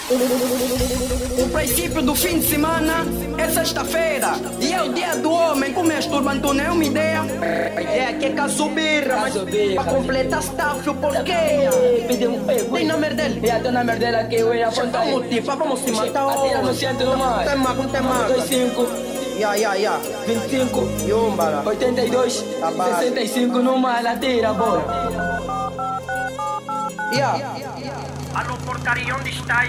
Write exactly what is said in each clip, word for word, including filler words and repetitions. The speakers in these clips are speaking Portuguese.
O princípio do fim de semana é sexta-feira e é o dia do homem. Como és turbante, não é uma ideia? A ideia aqui é caso birra, mas para completar staff, o porquê? Tem número dele? E até o número dele aqui, eu ia apontar. Vamos tipo, vamos se matar. Atira no centro no mais. Tem mais, não tem mais. dois cinco, Ya, ya, ya. vinte e cinco, Yumbara. oitenta e dois, sessenta e cinco no mais. Atira, bora. Ya. Alô, porcaria, onde estás?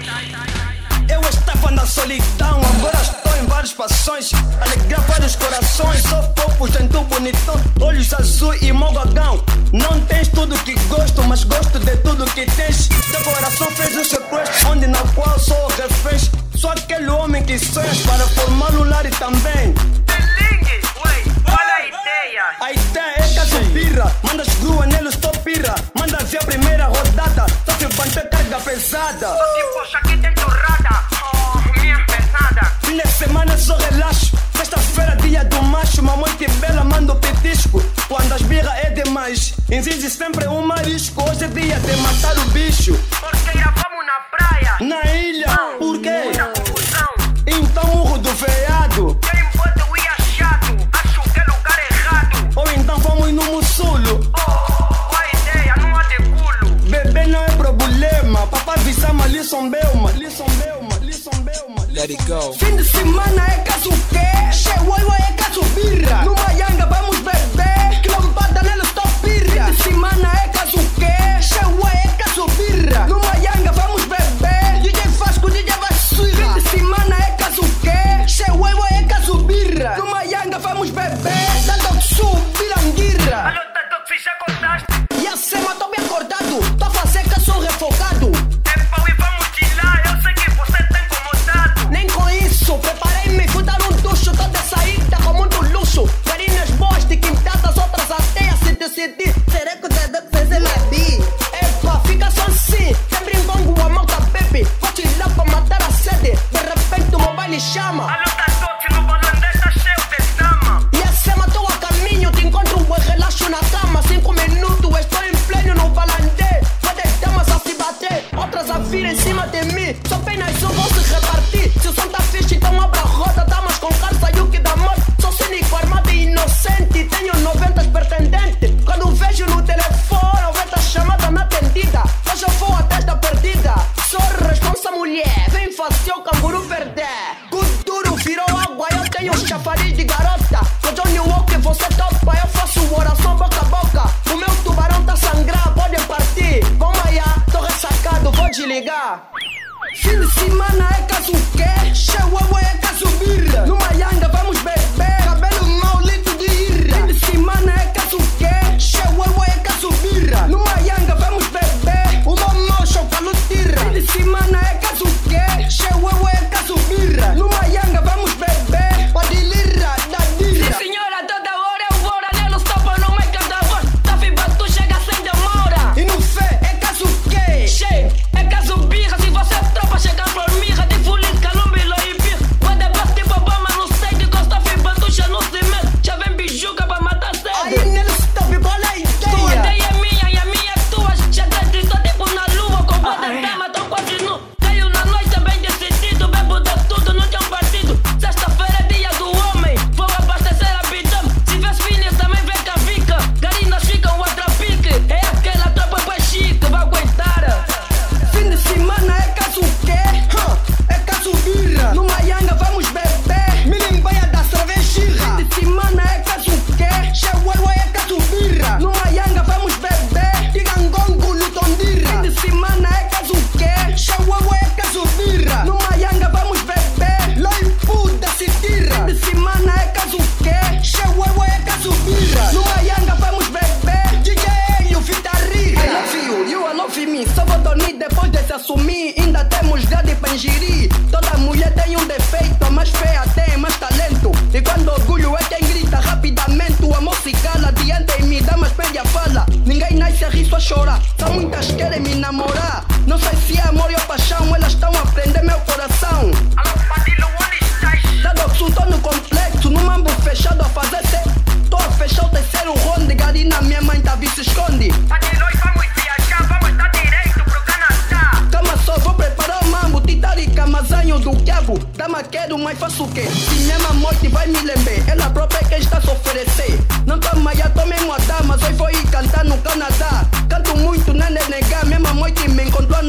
Eu estava na solidão, agora estou em várias passões. Alegrar vários corações, sou fofo, gentil, bonitão. Olhos azuis e mogagão. Não tens tudo que gosto, mas gosto de tudo que tens. Teu coração fez um sequestro, onde na qual sou refém. Sou aquele homem que sonhas para formar um lar e também. Delingue, ué, qual é a ideia? A ideia é caso birra, mandas grua nele, estou pirra. Manda ver a primeira rodada, só se bater carga pesada. Tipo, poxa, aqui tem torrada. Oh, minha pesada. Fim de semana só relaxo, sexta-feira dia do macho. Mamãe que bela manda o petisco, quando as birra é demais. Exige sempre um marisco, hoje é dia de matar o bicho. Porqueira, vamos na praia. Na ilha, Não, por quê? muita confusão. Então murro do veado. Quem pode eu ia chato, acho que é lugar errado. Ou então vamos no Mussulo. Oh, qual a ideia, não há de culo. Bebê não é problema, papai visama Lisson Belma. Lisson Belma, Lisson Belma. Let it go. Fim de semana é caso quê? Cheio é caso birra. Numa yanga vamos beber, que não bata nele estou birra. Fim de semana é caso quê? Cheio é caso birra. Numa yanga vamos beber, D J Fasco, D J Vassuira. Fim de semana é caso quê? Cheio é caso birra. Numa yanga vamos beber, dando subir a guirra. Alô, Tato, que já contaste? E a sema tô bem acordado, tô a fazer que eu sou refogado. É pau e vamos de lá, eu sei que você tá incomodado. Nem com isso, preparei-me, fui dar um ducho. Tô de saída com muito luxo. Carinhas boas de quintadas, outras até a se decidir. Será que o dedo que fez ela bi? Epa, fica só assim, sempre em bongo a malta bebe. Vou te lá pra matar a sede, de repente o meu baile chama. Alô, Tato, se no balandê tá cheio de dama. E a sema tô a caminho, te encontro um relaxo na cama. Cinco minutos, estou em pleno no balandê. Várias damas a se bater, outras a vir em cima de mim. Só apenas um vão se repartir. Se o som tá fixe, então abra a roda. Damas com carta e o que dá morte. Sou cínico, armado e inocente. Tenho noventa pretendentes. Quando vejo no telefone, noventa chamada na atendida. Hoje eu vou a testa perdida. Sou responsa mulher, vem fazer o canguru perder. Good duro virou água, eu tenho chafariz de garota. Com Johnny Walker você topa, eu faço oração boca a boca. O meu tubarão tá sangrando, podem partir. Vamos aí, tô ressacado, vou desligar. Fim de semana é caso quê? Cheio é caso birra. Numa yanga vamos beber, cabelo mau, litro de irra. Fim de semana é caso quê? Cheio é caso birra. Numa yanga vamos beber, uma mocha, o calo tira. Fim de semana é caso quê? Cheio é caso birra. Numa yanga vamos beber, pode lirra da dirra. Sim, senhora, toda hora eu vou nele, stop no meio da voz. Tá viva, tu chega sem demora. E no fé é caso quê? Cheio, é caso birra. Se você tropa chegar por mirra, de fulim, calumbilo e birra. Quando é basta tipo Obama no stage, gosta de batucha no cimento. Já vem bijuca pra matar Aí cedo. nele stop, qual é a Tua ideia? ideia é minha e a minha é tua. Chega de tô tipo na lua, com boa de dama, tô quase nu. Caiu na noite bem decidido, bebo de tudo, não tem um partido. Sexta-feira é dia do homem, vou abastecer a bidão. Se vês filhas também vem com a vica. Garinas ficam a trapique, é aquela tropa bem chique, vai aguentar. Fim de semana é caso quê? Huh, é caso birra. Numa yanga vamos beber, milimbaia da cervejirra. Fim de semana é caso quê? Cheio é caso birra. Numa yanga vamos beber, tigangongo no tondirra. Fim de semana é caso quê? Cheio é caso birra. Numa yanga vamos beber, loipu da citirra. Fim de semana é caso quê? Cheio é caso birra. Numa yanga vamos beber, D J o Vitarriga. I love you, you I love me. Só vou dormir depois de se assumir. Ainda temos grade pra ingerir. Toda mulher tem um defeito, a mais feia tem mais talento. E quando orgulho é quem grita rapidamente, o amor se cala diante de mim, dá mais perde a fala. Ninguém nasce a rir, só chora. Só muitas querem me namorar. Não sei se é amor ou paixão, elas estão a prender meu coração. Alô, Padilho, onde estás? Dado que tô no complexo, num mambo fechado a fazer se. Tô a fechar o terceiro ronde, garina, minha mãe tá vi se esconde. Padilho, vamos viajar, vamos dar direito pro Canadá. Calma só, vou preparar o mambo, titar do diabo, dama quero, mas faço o quê? Se mesma morte vai me lembrar, ela própria é quem está a se oferecer. Não tá mais, já tô mesmo a dama, só vou ir cantar no Canadá. Canto muito, não é negar, mesma morte me encontrou